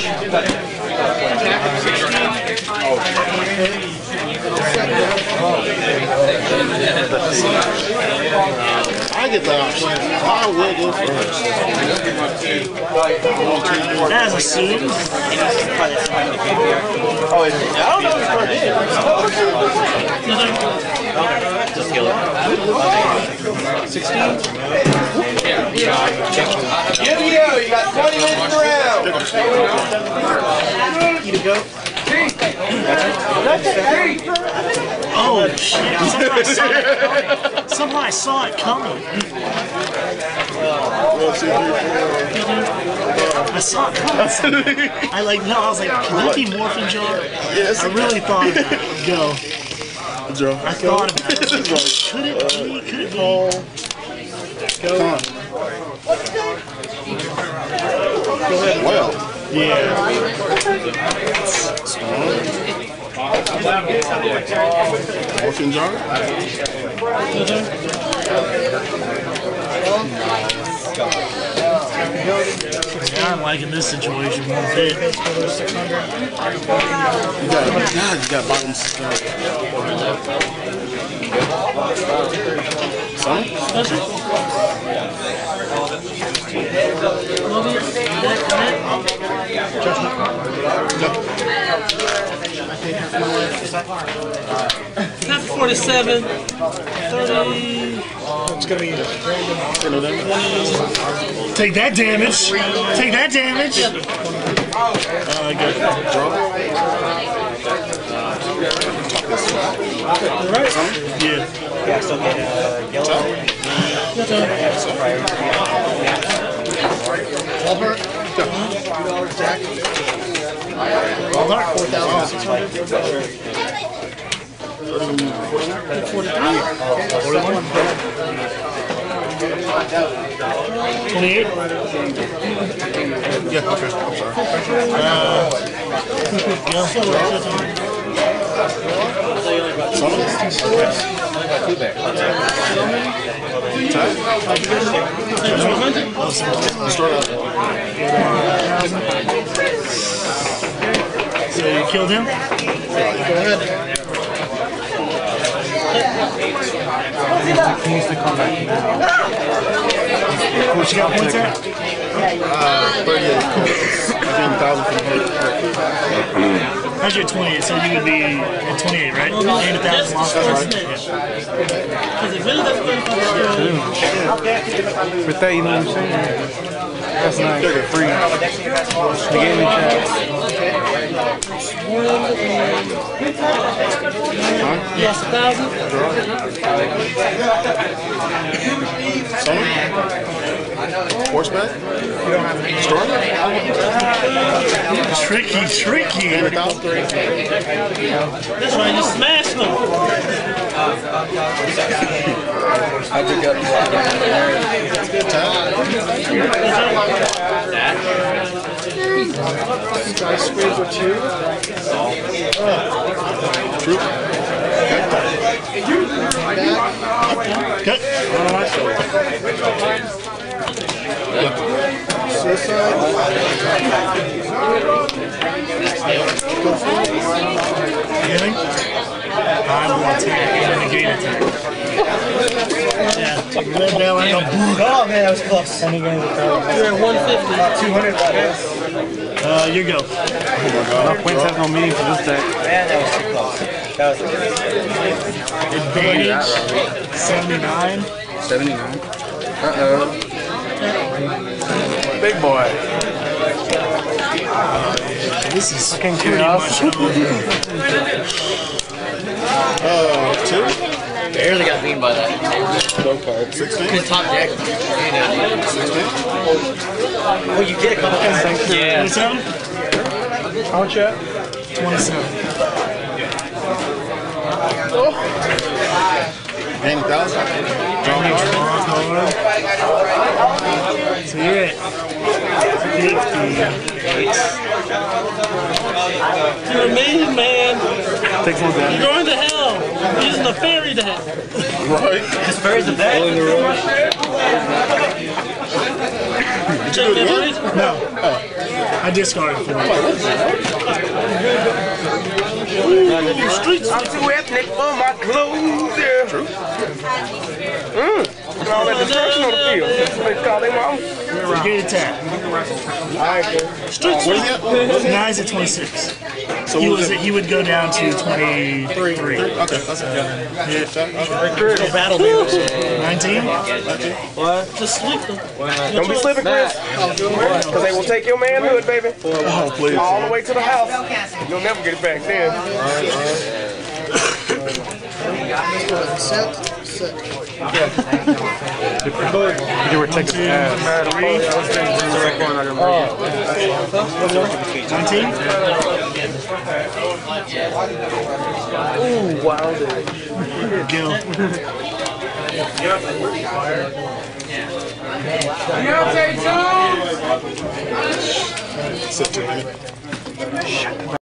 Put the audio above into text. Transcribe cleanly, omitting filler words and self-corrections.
I get the option. I will go first. As assumed. Oh, is it? I don't know if it's Just kill it. 16? Give you got 20 minutes around. You to go. Oh shit! Somehow I saw it coming. I saw it coming. I was like, can that be Morphin Jar? Yes. I really thought about it. Go. I thought about it. Could it be? Could it be? Go. Well. Yeah. Morphin Jar? Yeah, I'm liking this situation one bit. You got bottom 600. Not 47, 30. It's gonna be take that damage. Take that damage. Good. Right? Yeah. Yeah, still get yellow. Walmart? Jack? Walmart, 4,600. 41? 28? Yeah, okay. I'm sorry. So you killed him? Go ahead. He needs to come back. What you got points at? 38. I'm 1,000 from her. How's your 28? So you would be at 28, right? 8,000 lost. Because it really doesn't For that, you know what I'm saying? That's nice. Free. They gave me Lost 1,000. Horseback? Storm? Tricky. That's why you smashed them. I took up Sky squeeze or two? Troop? Cut. Suicide? Anything? I will attack and negate attack. Yeah, take red down like a boot. Oh man, that was close. You're at 150. 200. You go. My points have no meaning for this deck. Man, that was too close. That was Advantage 79. 79. Uh-oh. Big boy. This is Fucking pretty much Two? Barely got beaten by that. No card. 16? Good top deck. 16? well, you did a couple times. Yeah. 27? How much at? 27. Gain 1,000? So you're at 50. You're amazing, man. Takes one You're damage. going to hell. You're using the fairy deck. Right. This fairy's the best. Did you do it again? No. I discarded for it. I'm too ethnic for my clothes, yeah. True. All that destruction on the field. They call their mom. Get attack. Streets. Where's he at? Now he's at 26. So He would go down to 23. Okay, that's it. Yeah. Battle damage. 19? What? Just sleep them. Don't be slipping, Chris. Because they will take your manhood, baby. Oh, please. All the way to the house. You'll never get it back then. You were taking the ass. 19? Ooh, wow. Go. Sit to